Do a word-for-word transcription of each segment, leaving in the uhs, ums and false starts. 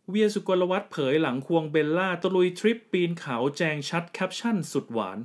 เวียสุกลวัฒน์เผยหลังควงเบลล่าตะลุยทริปปีนเขาแจงชัดแคปชั่นสุดหวาน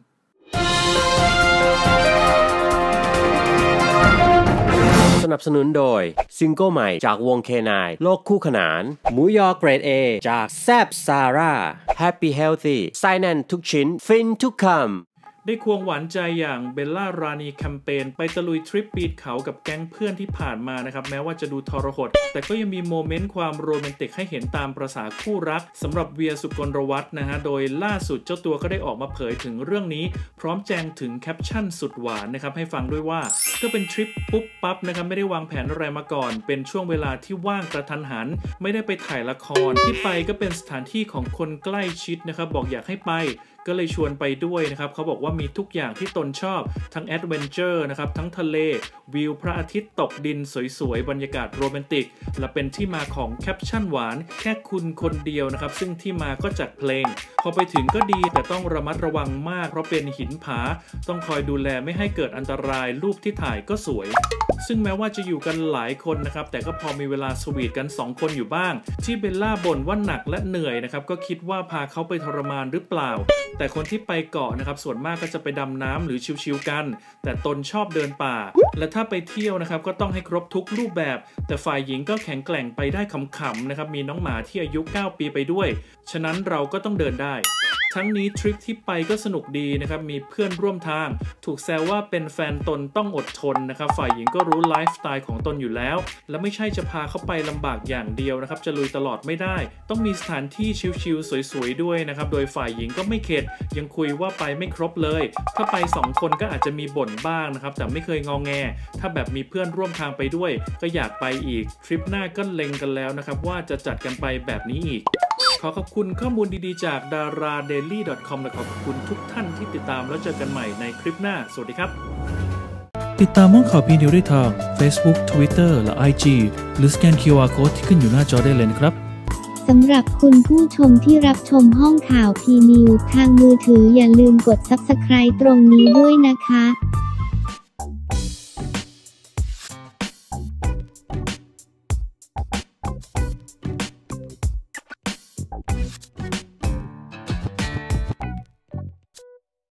สนับสนุนโดยซิงเกิลใหม่จากวง เค ไนน์ โลกคู่ขนานหมูยอเกรด เอ จากแซบซาร่า Happy Healthy ไส้แน่นทุกชิ้นฟินทุกคำได้ควงหวานใจอย่างเบลล่ารานีแคมเปญไปตะลุยทริปปีนเขากับแก๊งเพื่อนที่ผ่านมานะครับแม้ว่าจะดูทรหดแต่ก็ยังมีโมเมนต์ความโรแมนติกให้เห็นตามประสาคู่รักสำหรับเวียสุกลวัฒน์นะฮะโดยล่าสุดเจ้าตัวก็ได้ออกมาเผยถึงเรื่องนี้พร้อมแจงถึงแคปชั่นสุดหวานนะครับให้ฟังด้วยว่าก็เป็นทริปปุ๊บปั๊บนะครับไม่ได้วางแผนอะไรมาก่อนเป็นช่วงเวลาที่ว่างกระทันหันไม่ได้ไปถ่ายละครที่ไปก็เป็นสถานที่ของคนใกล้ชิดนะครับบอกอยากให้ไปก็เลยชวนไปด้วยนะครับเขาบอกว่ามีทุกอย่างที่ตนชอบทั้งแอดเวนเจอร์นะครับทั้งทะเลวิวพระอาทิตย์ตกดินสวยๆบรรยากาศโรแมนติกและเป็นที่มาของแคปชั่นหวานแค่คุณคนเดียวนะครับซึ่งที่มาก็จากเพลงพอไปถึงก็ดีแต่ต้องระมัดระวังมากเพราะเป็นหินผาต้องคอยดูแลไม่ให้เกิดอันตรายรูปที่ถ่ายก็สวยซึ่งแม้ว่าจะอยู่กันหลายคนนะครับแต่ก็พอมีเวลาสวีทกันสองคนอยู่บ้างที่เบลล่าบ่นว่าหนักและเหนื่อยนะครับก็คิดว่าพาเขาไปทรมานหรือเปล่าแต่คนที่ไปเกาะนะครับส่วนมากก็จะไปดำน้ำหรือชิวๆกันแต่ตนชอบเดินป่าและถ้าไปเที่ยวนะครับก็ต้องให้ครบทุกรูปแบบแต่ฝ่ายหญิงก็แข็งแกร่งไปได้ขำๆนะครับมีน้องหมาที่อายุเก้าปีไปด้วยฉะนั้นเราก็ต้องเดินได้ทั้งนี้ทริปที่ไปก็สนุกดีนะครับมีเพื่อนร่วมทางถูกแซวว่าเป็นแฟนตนต้องอดทนนะครับฝ่ายหญิงก็รู้ไลฟ์สไตล์ของตนอยู่แล้วและไม่ใช่จะพาเขาไปลำบากอย่างเดียวนะครับจะลุยตลอดไม่ได้ต้องมีสถานที่ชิลๆสวยๆด้วยนะครับโดยฝ่ายหญิงก็ไม่เข็ดยังคุยว่าไปไม่ครบเลยถ้าไปสองคนก็อาจจะมีบ่นบ้างนะครับแต่ไม่เคยงอแงถ้าแบบมีเพื่อนร่วมทางไปด้วยก็อยากไปอีกทริปหน้าก็เล็งกันแล้วนะครับว่าจะจัดกันไปแบบนี้อีกขอขอบคุณข้อมูลดีๆจากดาราเดลี่ ดอท คอม และขอบคุณทุกท่านที่ติดตามแล้วเจอกันใหม่ในคลิปหน้าสวัสดีครับติดตามห้องข่าวพีนิวได้ทาง Facebook Twitter และ ไอ จี หรือสแกน คิว อาร์ Code ที่ขึ้นอยู่หน้าจอได้เลยนะครับสำหรับคุณผู้ชมที่รับชมห้องข่าวพีนิวทางมือถืออย่าลืมกด ซับสไครบ์ ตรงนี้ด้วยนะคะ